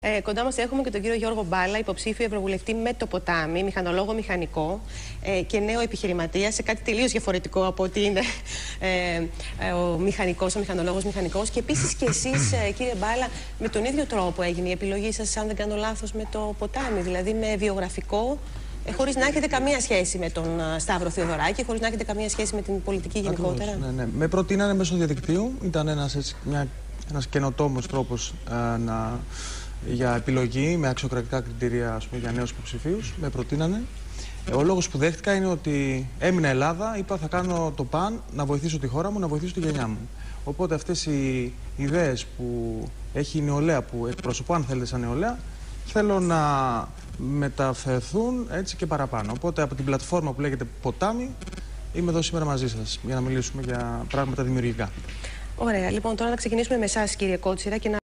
Κοντά μας έχουμε και τον κύριο Γιώργο Μπάλα, υποψήφιο ευρωβουλευτή με το ποτάμι, μηχανολόγο μηχανικό και νέο επιχειρηματία σε κάτι τελείως διαφορετικό από ότι είναι ο μηχανολόγος μηχανικός. Και επίσης και εσείς, κύριε Μπάλα, με τον ίδιο τρόπο έγινε η επιλογή σας, αν δεν κάνω λάθος, με το ποτάμι, δηλαδή με βιογραφικό, χωρίς να έχετε καμία σχέση με τον Σταύρο Θεοδωράκη, χωρίς να έχετε καμία σχέση με την πολιτική γενικότερα. Ακριβώς, ναι. Με προτείνανε μέσω διαδικτύου, ήταν ένας καινοτόμος τρόπος για επιλογή με αξιοκρατικά κριτήρια, ας πούμε, για νέους υποψηφίους. Με προτείνανε. Ο λόγος που δέχτηκα είναι ότι έμεινα Ελλάδα, είπα θα κάνω το παν να βοηθήσω τη χώρα μου, να βοηθήσω τη γενιά μου. Οπότε αυτές οι ιδέες που έχει η νεολαία, που εκπροσωπώ, αν θέλετε, σαν νεολαία, θέλω να μεταφερθούν έτσι και παραπάνω. Οπότε από την πλατφόρμα που λέγεται Ποτάμι, είμαι εδώ σήμερα μαζί σας για να μιλήσουμε για πράγματα δημιουργικά. Ωραία. Λοιπόν, τώρα να ξεκινήσουμε με εσάς, κύριε Κότσιρα, και να